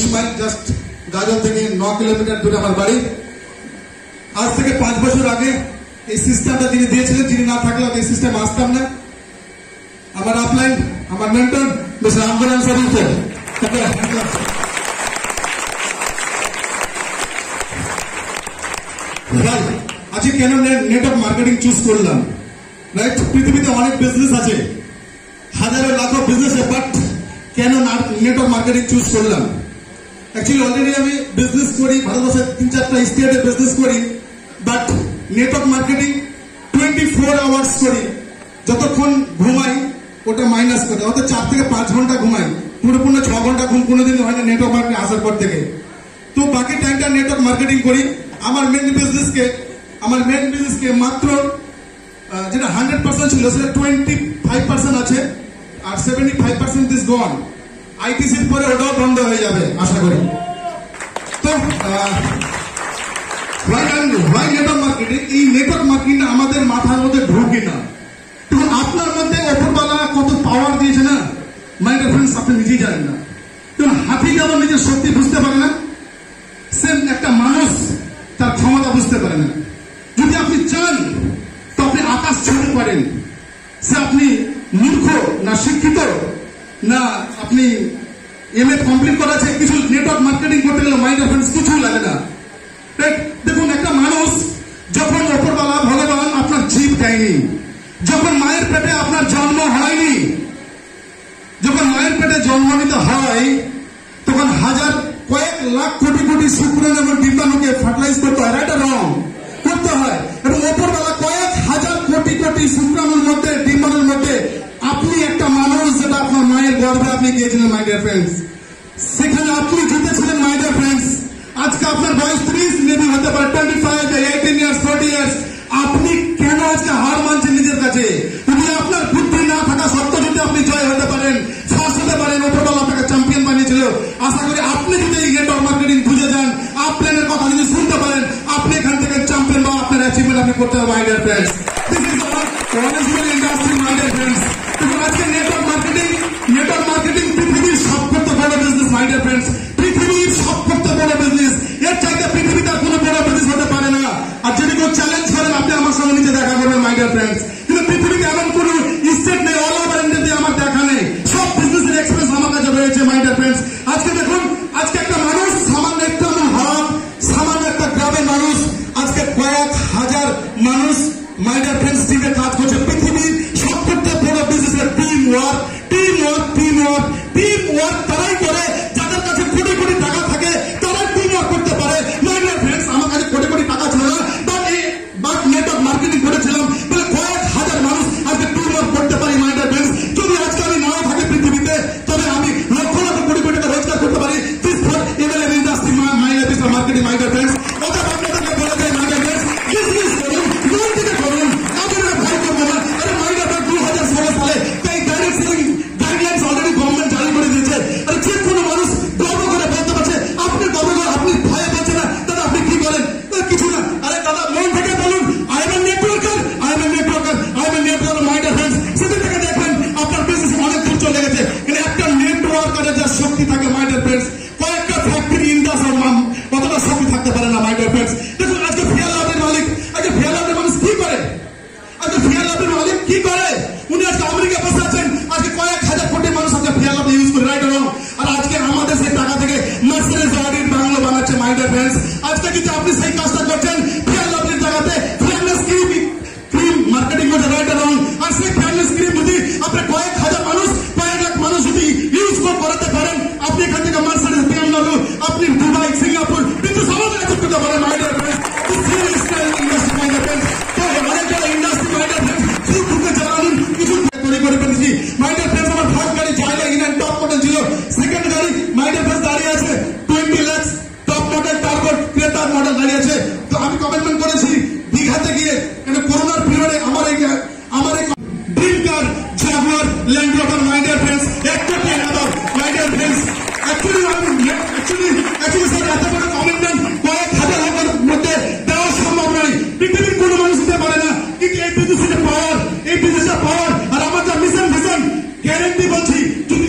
19 mile just গাজল থেকে 9 kilometre দূরে আমার বাড়ি। আজ থেকে 5 বছর আগে এই সিস্টেমটা যিনি দিয়েছিলেন, যিনি না থাকলে এই সিস্টেম আসতাম না। আমার আপলাইন, আমার মেন্টর মিস্টার রামগোলাম স্যার। আজকে কেন নেটওয়ার্ক মার্কেটিং চুজ করলাম? রাইট, পৃথিবীতে অনেক বিজনেস আছে, হাজারো লাখো বিজনেস, বাট কেন নেটওয়ার্ক মার্কেটিং চুজ করলাম? অ্যাকচুয়ালি অলরেডি আমি বিজনেস করি, ভারতবর্ষের 3-4টা স্টেটে বিজনেস করি, বাট নেটওয়ার্ক মার্কেটিং 24 আওয়ার্স করি। যতক্ষণ ঘুমাই ওটা মাইনাস করে, অর্থাৎ 4 থেকে 5 ঘন্টা ঘুমাই, পুরোপূর্ণ 6 ঘন্টা ঘুম কোনোদিন হয় না নেটওয়ার্ক মার্কেটিং আসার পর থেকে। তো বাকি টাইমটা নেটওয়ার্ক মার্কেটিং করি। আমার মেন বিজনেসকে মাত্র যেটা 100% ছিল সেটা 25% আছে, আর 75% ইজ গন। আইটিসির পরে ওটাও বন্ধ হয়ে যাবে আশা করি। তো ওয়াই নেটওয়ার্ক মার্কেটিং? এই নেটওয়ার্ক মার্কেটিংটা আমাদের মাথার মধ্যে ঢুকে না। তখন আপনার মধ্যে অপরবালা কত পাওয়ার দিয়েছে না, মাই ডিয়ার ফ্রেন্ডস, আপনি নিজেই জানেন না। তখন হাতি যেমন নিজের শক্তি বুঝতে পারে না, সেম একটা মানুষ তার ক্ষমতা বুঝতে পারে না। যদি আপনি চান তো আপনি আকাশ ছুঁতে পারেন। সে আপনি মূর্খ না শিক্ষিত না আপনি এমএ কমপ্লিট করা আছে, কিছু নেটওয়ার্ক মার্কেটিং করতে গেলে মাই ডিয়ার ফ্রেন্ডস কিছু লাগে না। দেখুন, একটা মানুষ যখন ওপরওয়ালা ভগবান আপনার জীব দেয়নি, যখন মায়ের পেটে আপনার জন্ম হয়নি, যখন মায়ের পেটে জন্ম নিতে হয়, তখন কয়েক লাখ কোটি কোটি শুক্রাণু এবং ডিম্বাণুকে ফার্টিলাইজ করতে হয়, রাইট আর রং করতে হয়। এবং ওপরওয়ালা কয়েক হাজার কোটি কোটি শুক্রাণুর মধ্যে, ডিম্বাণুর মধ্যে আপনি একটা মানুষ, যেটা আপনার মায়ের গর্ভে আপনি গিয়েছিলেন মাই ডিয়ার ফ্রেন্ডস, সেখানে আপনি জিতেছিলেন মাই ডিয়ার ফ্রেন্ডস। আজকে আপনার বয়স 30, মেবি হতে পারে 25, 18 ইয়ার্স, 40 ইয়ার্স। আপনি কেন আজকে হার মানছেন নিজের কাছে? যদি আপনার বুদ্ধি না থাকা সত্ত্বেও যদি আপনি জয় হতে পারেন, ফার্স্ট হতে পারেন, ওপরওয়ালা আপনাকে চ্যাম্পিয়ন বানিয়েছিল। আশা করি আপনি যদি এই নেটওয়ার্ক মার্কেটিং বুঝে যান, আপনার কথা যদি শুনতে পারেন, আপনি এখান থেকে চ্যাম্পিয়ন বা আপনার অ্যাচিভমেন্ট আপনি করতে হবে my dear friends. This is our wonderful industry my dear friends. দেখুন, আজকে নেটওয়ার্ক মার্কেটিং পৃথিবীর সবথেকে বড় বিজনেস মাই ডিয়ার ফ্রেন্ডস, পৃথিবীর সবথেকে বড় বিজনেস। এর চাইতে পৃথিবীতে কোনো বড় বিজনেস হতে পারে না। আর যদি কেউ চ্যালেঞ্জ করেন, আপনি আমার সঙ্গে নিচে দেখা করবেন মাই ডিয়ার ফ্রেন্ডস। কিন্তু পৃথিবীতে এমন কোন স্টেট নেই, অল ওভার ইন্ডিয়াতে আমার দেখা নেই, সব বিজনেসের এক্সপিরিয়েন্স আমার কাছে রয়েছে মাই ডিয়ার ফ্রেন্ডস। আজকে দেখুন, আজকে একটা মানুষ, সামান্য একটা হাত, সামান্য একটা গ্রামের মানুষ, আজকে কয়েক হাজার মানুষ মাই ডিয়ার ফ্রেন্ডস টিমে কাজ করছে। পৃথিবীর সবথেকে বড় বিজনেসের টিম ওয়ার্ক তারাই করে, যাদের কাছে কোটি কোটি টাকা থাকে তারাই টিম ওয়ার্ক করতে পারে মাই ডিয়ার ফ্রেন্ডস। আমার কাছে কোটি কোটি টাকা ছিল না, বাট নেটওয়ার্ক মার্কেটিং করেছিলাম বলে কয়েক হাজার মানুষ আজকে টিম ওয়ার্ক করতে পারি মাই ডিয়ার ফ্রেন্ডস। যদি আজকে আমি নাও থাকি পৃথিবীতে, তবে আমি লক্ষ লক্ষ কোটি কোটি টাকা রোজগার করতে পারি। This for available industry my life is marketing my dear friends. অর্থাৎ আপনাদেরকে বলে দেয় মাই ডিয়ার ফ্রেন্ডস, বিজনেস করুন, লোন থেকে করুন, আপনারা ভয় করবেন না। আরে মাই ডিয়ার ফ্রেন্ডস, 2016 সালে তাই direct selling guidelines already government জারি করে দিয়েছে। আরে যে কোনো মানুষ গর্ব করে বলতে পারছে, আপনি গর্ব করে, আপনি ভয় পাচ্ছেন না দাদা, আপনি কি করেন? কিছু না। আরে দাদা, মন থেকে বলুন, I am a networker my dear friends. সেদিন থেকে দেখবেন আপনার বিজনেস অনেক দূর চলে গেছে। কিন্তু একটা নেটওয়ার্কারের যা শক্তি থাকে মাই ডিয়ার ফ্রেন্ডস, কয়েকটা ফ্যাক্টরি ইন্ডাস্ট্রি কতটা শক্তি থাকতে পারে না মাই ডিয়ার ফ্রেন্ডস। দেখুন, আজকে ফিয়ার লাভের মালিক, আজকে ফিয়ার লাভের মানুষ কি করে? আজকে ফিয়ার লাভের মালিক কি করে? উনি আজকে আমেরিকা বসে আছেন, আজকে কয়েক হাজার কোটি মানুষ আজকে ফিয়ার লাভ ইউজ করে, রাইট রং। আর আজকে আমাদের সেই টাকা থেকে মার্সিডিজ গাড়ির বাংলো বানাচ্ছে মাই ডিয়ার ফ্রেন্ডস। আজকে কিন্তু আপনি সেই কাজটা করছেন, ফিয়ার লাভের জায়গাতে ফেয়ারনেস ক্রিম মার্কেটিং করছে, রাইট রং। আর সেই ফেয়ারনেস ক্রিম যদি আপনি কয়েক হাজার মানুষ, কয়েক লাখ মানুষ যদি ইউজ করাতে পারেন, আপনি এখান থেকে মার্সিডিজ, BMW, আপনি দুবাই, সিঙ্গাপুর, কিন্তু সমাজে অ্যাচিভ করতে পারেন my dear friends. Industry my dear friends, তো অনেক যারা ইন্ডাস্ট্রি মাই ডিয়ার ফ্রেন্ডস ঢুকে জ্বালানুন, কিছু তৈরি করে ফেলেছি মাই ডিয়ার ফ্রেন্ডস। আমার ফার্স্ট গাড়ি জায়গা ইন টপ মডেল ছিল, সেকেন্ড গাড়ি মাই ডিয়ার ফ্রেন্ডস দাঁড়িয়ে আছে 20 লাখ টপ মডেল টার্বো ক্রেটার মডেল দাঁড়িয়ে আছে। তো আমি কমেন্টমেন্ট করেছি দীঘাতে গিয়ে, করোনার পিরিয়ডে আমার এই dream car Jaguar Land Rover my dear friends, 1 কোটি my dear friends. Actually sir, এত বড় কমিটমেন্ট কয়েক হাজার লাখের মধ্যে দেওয়া সম্ভব নয়, পৃথিবীর কোনো মানুষ দিতে পারে না। কিন্তু এই বিজনেসের পাওয়ার, আর আমার যা মিশন ভিশন, গ্যারেন্টি বলছি, যদি